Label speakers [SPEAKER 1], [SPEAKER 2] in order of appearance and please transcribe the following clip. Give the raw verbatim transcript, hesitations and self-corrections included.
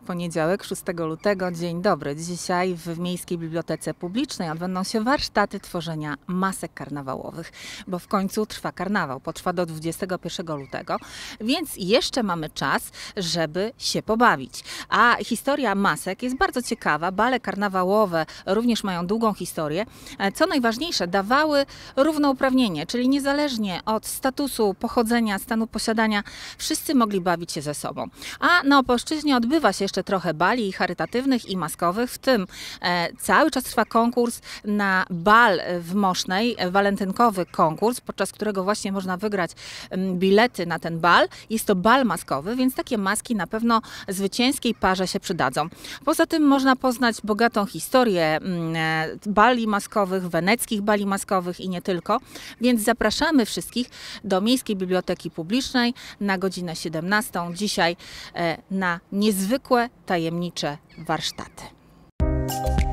[SPEAKER 1] Poniedziałek, szóstego lutego. Dzień dobry. Dzisiaj w Miejskiej Bibliotece Publicznej odbędą się warsztaty tworzenia masek karnawałowych, bo w końcu trwa karnawał. Potrwa do dwudziestego pierwszego lutego, więc jeszcze mamy czas, żeby się pobawić. A historia masek jest bardzo ciekawa. Bale karnawałowe również mają długą historię. Co najważniejsze, dawały równouprawnienie, czyli niezależnie od statusu, pochodzenia, stanu posiadania, wszyscy mogli bawić się ze sobą. A na Opolszczyźnie odbywa się jeszcze trochę bali charytatywnych i maskowych, w tym e, cały czas trwa konkurs na bal w Mosznej, e, walentynkowy konkurs, podczas którego właśnie można wygrać m, bilety na ten bal. Jest to bal maskowy, więc takie maski na pewno zwycięskiej parze się przydadzą. Poza tym można poznać bogatą historię m, e, bali maskowych, weneckich bali maskowych i nie tylko, więc zapraszamy wszystkich do Miejskiej Biblioteki Publicznej na godzinę siedemnastą. Dzisiaj e, na niezwykłe, tajemnicze warsztaty.